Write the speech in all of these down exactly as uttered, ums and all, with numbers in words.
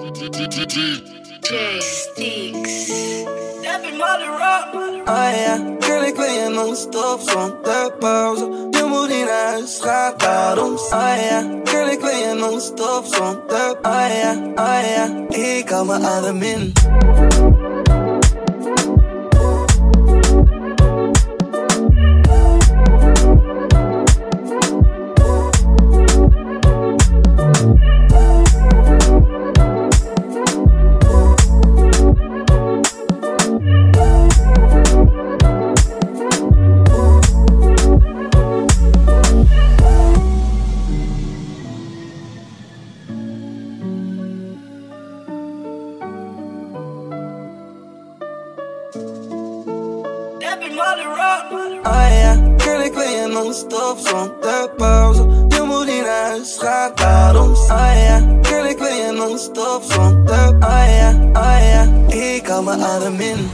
Stiekz. Ah ja, ik wil je non-stop zonder pauze. Je moet niet naar huis gaan, daarom. Ah ja, ik wil je non-stop zonder. Ah ja, ah ja, ik hou mijn adem in. Ah ja, ik wil je non-stop zonder pauze. Je moet niet naar huis gaan, daarom. Ah ja, ik wil je non-stop zonder. Ah ja, ah ja, ik hou mijn adem in.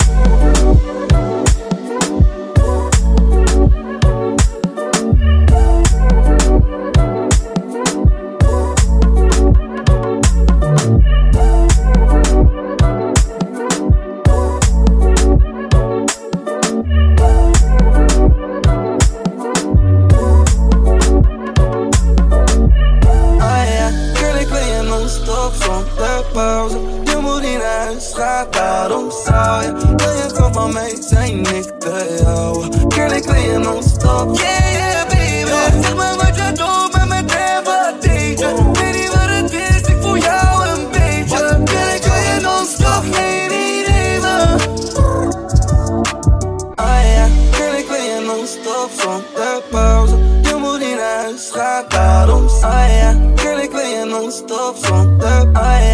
Pauze. Je moet niet naar huis gaan, daarom zou je. Wil je gewoon van mij zijn, ik te jou. Girl, ik wil je non-stop. Yeah, yeah, baby. Zeg maar wat je doet met mijn temptation. Weet niet wat het is, ik voel jou een beetje. Girl, ik wil je non-stop, nee, niet even. Ah ja, girl, ik wil je non-stop zonder pauze. Je moet niet naar huis gaan, daarom. Ah ja, girl, ik wil je non-stop zonder. Ah ja.